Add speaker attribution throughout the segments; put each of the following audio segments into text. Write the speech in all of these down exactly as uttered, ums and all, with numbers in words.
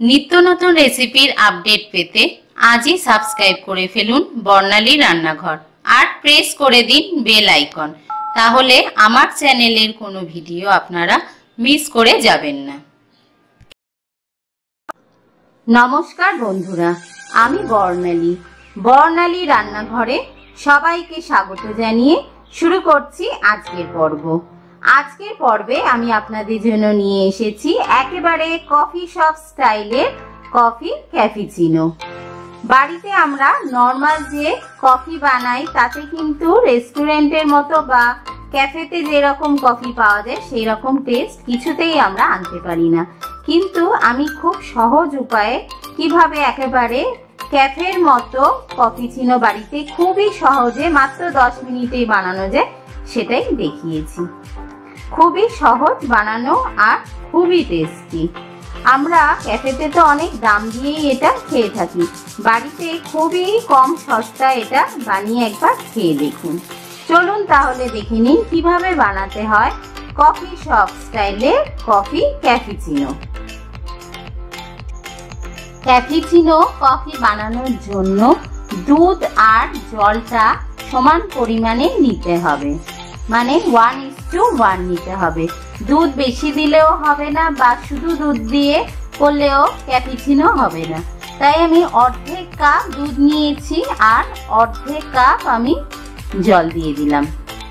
Speaker 1: নিত্য নতুন রেসিপির আপডেট পেতে আজই সাবস্ক্রাইব করে ফেলুন বর্ণালী রান্নাঘর আর প্রেস করে দিন বেল আইকন, তাহলে আমার চ্যানেলের কোনো ভিডিও আপনারা মিস করে যাবেন না। নমস্কার বন্ধুরা, আমি বর্ণালী বর্ণালী রান্নাঘরে সবাইকে স্বাগত জানিয়ে শুরু করছি আজকের পর্ব। আজকের পর্বে আমি আপনাদের জন্য নিয়ে এসেছি একেবারে কফি শপ স্টাইলের কফি ক্যাপুচিনো। বাড়িতে আমরা নর্মাল যে কফি বানাই তাতে কিন্তু রেস্টুরেন্টের মতো বা ক্যাফেতে যেরকম কফি পাওয়া যায় সেই রকম টেস্ট কিছুতেই আমরা আনতে পারি না, কিন্তু আমি খুব সহজ উপায়ে কিভাবে একেবারে ক্যাফের মতো ক্যাপুচিনো বাড়িতে খুবই সহজে মাত্র দশ মিনিটেই বানানো যায় সেটাই দেখিয়েছি। খুবই সহজ বানানো আর খুবই টেস্টি। আমরা ক্যাফেতে তো অনেক দাম দিয়েই এটা খেয়ে থাকি, বাড়িতে খুবই কম সস্তা এটা বানিয়ে একবার খেয়ে দেখুন। চলুন তাহলে দেখে নিন কিভাবে বানাতে হয় কফি শপ স্টাইলের কফি ক্যাপুচিনো। ক্যাপুচিনো কফি বানানোর জন্য দুধ আর জলটা সমান পরিমাণে নিতে হবে, মানে ওয়ান ইস টু ওয়ান নিতে হবে। দুধ বেশি দিলেও হবে না বা শুধু দুধ দিয়ে করলেও ক্যাপুচিনো হবে না, তাই আমি অর্ধেক কাপ দুধ নিয়েছি আর অর্ধেক কাপ আমি জল দিয়ে দিলাম।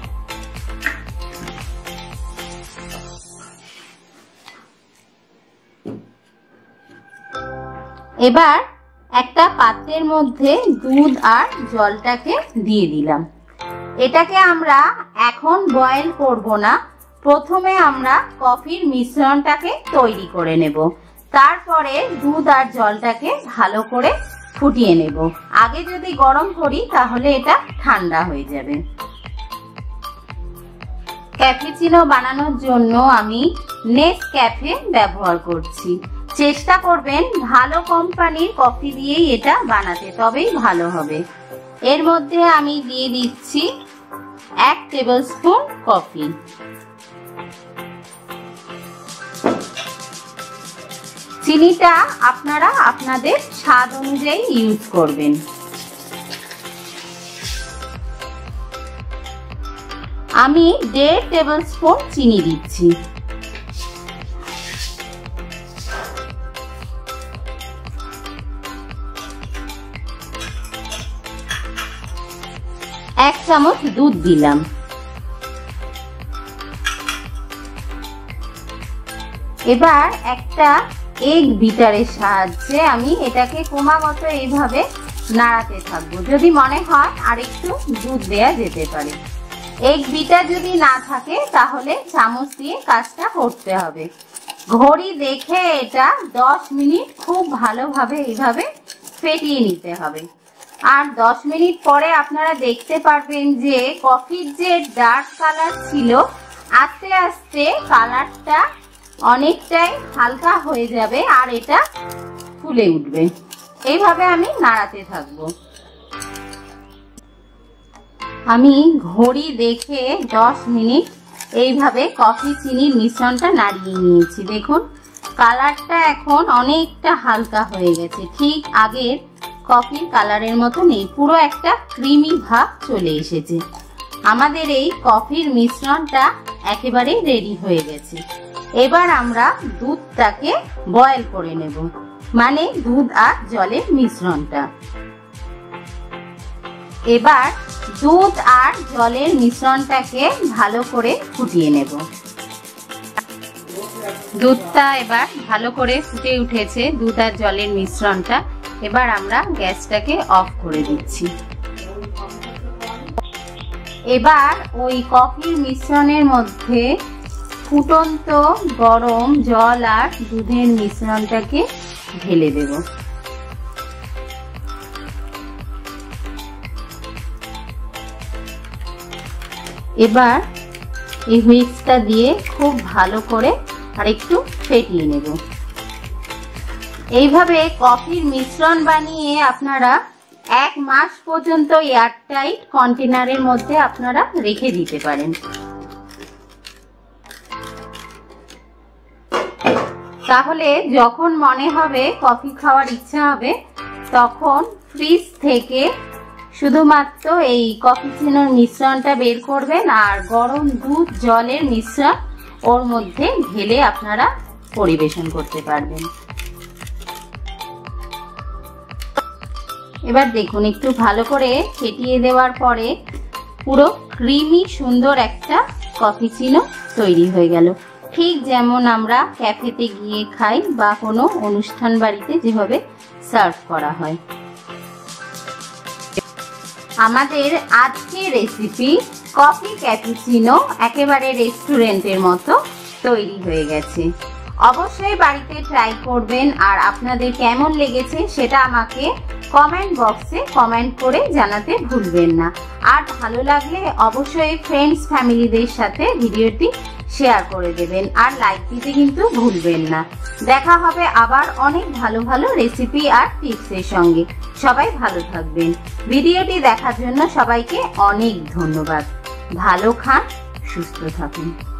Speaker 1: এবার একটা পাত্রের মধ্যে দুধ আর জলটাকে দিয়ে দিলাম। এটাকে আমরা এখন বয়েল করব না, প্রথমে আমরা কফির মিশ্রণটাকে তৈরি করে নেব, তারপরে দুধ আর জলটাকে ভালো করে ফুটিয়ে নেব। আগে যদি গরম করি তাহলে এটা ঠান্ডা হয়ে যাবে। ক্যাপুচিনো বানানোর জন্য আমি নেসক্যাফে ব্যবহার করছি। চেষ্টা করবেন ভালো কোম্পানির কফি দিয়েই এটা বানাতে, তবেই ভালো হবে। এর মধ্যে আমি দিয়ে দিচ্ছি এক টেবিল স্পুন কফি। চিনিটা আপনারা আপনাদের স্বাদ অনুযায়ী ইউজ করবেন। আমি দেড় টেবিল স্পুন চিনি দিচ্ছি। এক চামচ দুধ দিলাম। এবার একটা এগ বিটারের সাহায্যে আমি এটাকে ক্রমাগত এইভাবে নাড়াতে থাকবো। যদি মনে হয় আর একটু দুধ দেয়া যেতে পারে। এগ বিটার যদি না থাকে তাহলে চামচ দিয়ে কাজটা করতে হবে। ঘড়ি দেখে এটা দশ মিনিট খুব ভালোভাবে এইভাবে ফেটিয়ে নিতে হবে। আর দশ মিনিট পরে আপনারা দেখতে পারবেন যে কফির যে ডার্ক কালার ছিল আস্তে আস্তে কালারটা অনেকটাই হালকা হয়ে যাবে আর এটা ফুলে উঠবে। এইভাবে আমি নাড়াতে থাকবো। আমি ঘড়ি দেখে দশ মিনিট এইভাবে কফি চিনির মিশ্রণটা নাড়িয়ে নিয়েছি। দেখুন কালারটা এখন অনেকটা হালকা হয়ে গেছে, ঠিক আগের কফির কালারের মতো নেই, পুরো একটা ক্রিমি ভাব চলে এসেছে। আমাদের এই কফির মিশ্রণটা একেবারে রেডি হয়ে গেছে। এবার আমরা দুধটাকে বয়েল করে নেব, মানে দুধ আর জলের মিশ্রণটা। এবার দুধ আর জলের মিশ্রণটাকে ভালো করে ফুটিয়ে নেব। দুধটা এবার ভালো করে ফুটে উঠেছে, দুধ আর জলের মিশ্রণটা। এবার আমরা গ্যাসটাকে অফ করে দিচ্ছি। এবার ওই কফির মিশ্রণের মধ্যে ফুটন্ত গরম জল আর দুধের মিশ্রণটাকে ঢেলে দেব। এবার এই হুইস্কটা দিয়ে খুব ভালো করে আর একটু ফেটিয়ে নেব। এইভাবে কফির মিশ্রণ বানিয়ে আপনারা এক মাস পর্যন্ত এয়ারটাইট কন্টেনারের মধ্যে আপনারা রেখে দিতে পারেন। তাহলে যখন মনে হবে কফি খাওয়ার ইচ্ছা হবে তখন ফ্রিজ থেকে শুধুমাত্র এই কফি চিনোর মিশ্রণটা বের করবেন আর গরম দুধ জলের মিশ্রণ ওর মধ্যে ঢেলে আপনারা পরিবেশন করতে পারবেন। এবার দেখুন একটু ভালো করে ফেটিয়ে দেওয়ার পরে পুরো ক্রিমি সুন্দর একটা কফি চিনো তৈরি হয়ে গেল, ঠিক যেমন আমরা ক্যাফেতে গিয়ে খাই বা কোনো অনুষ্ঠান বাড়িতে যেভাবে সার্ভ করা হয়। আমাদের আজকের রেসিপি কফি ক্যাপুচিনো একেবারে রেস্টুরেন্টের মতো তৈরি হয়ে গেছে। অবশ্যই বাড়িতে ট্রাই করবেন আর আপনাদের কেমন লেগেছে সেটা আমাকে কমেন্ট বক্সে কমেন্ট করে জানাতে ভুলবেন না। আর ভালো লাগলে অবশ্যই ফ্রেন্ডস ফ্যামিলিদের সাথে ভিডিওটি শেয়ার করে দেবেন আর লাইক দিতে কিন্তু ভুলবেন না। দেখা হবে আবার অনেক ভালো ভালো রেসিপি আর টিপসের সঙ্গে। সবাই ভালো থাকবেন। ভিডিওটি দেখার জন্য সবাইকে অনেক ধন্যবাদ। ভালো খান, সুস্থ থাকুন।